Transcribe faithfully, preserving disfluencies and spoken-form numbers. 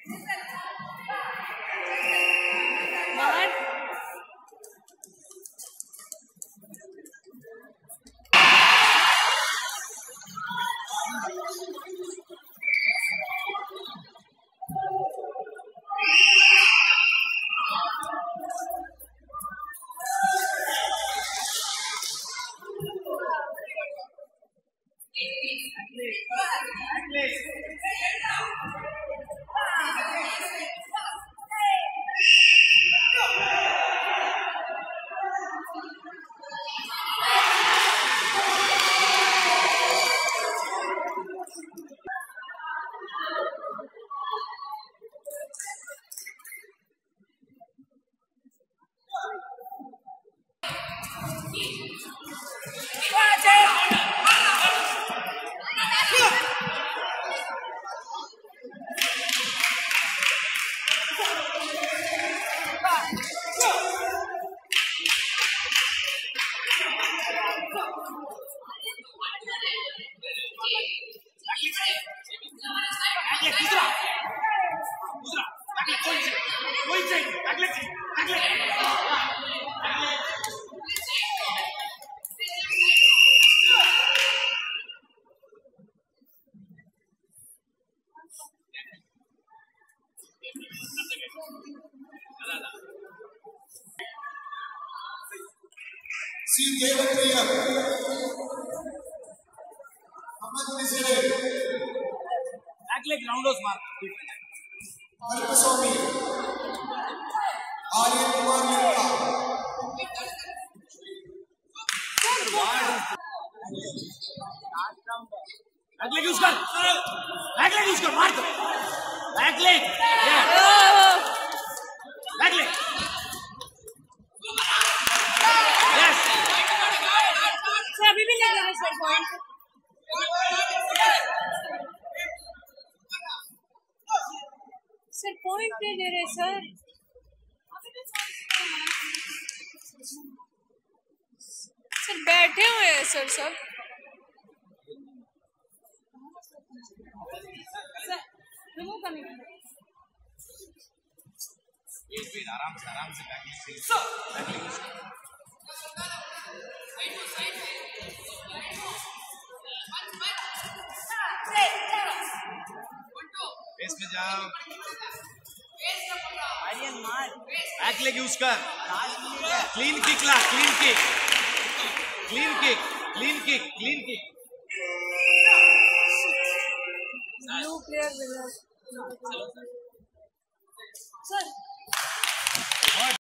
सी देवप्रिय अमन निजरे back leg राउंडोस मार कल्पस्वामी आर्यन कुमार लिंगा बैकलेग यूज कर बैकलेग यूज कर मार दो बैकलेग बैकलेग अभी भी लग रहा है सर पॉइंट सर पॉइंट नहीं दे रहे सर सर बैठे हुए हैं सर सब सर रिमूव करने आराम से आराम से बेस में जाओ आर्यन मार बैक लेग यूज कर क्लीन किक ला clean kick clean kick clean kick clean kick blue player winner sir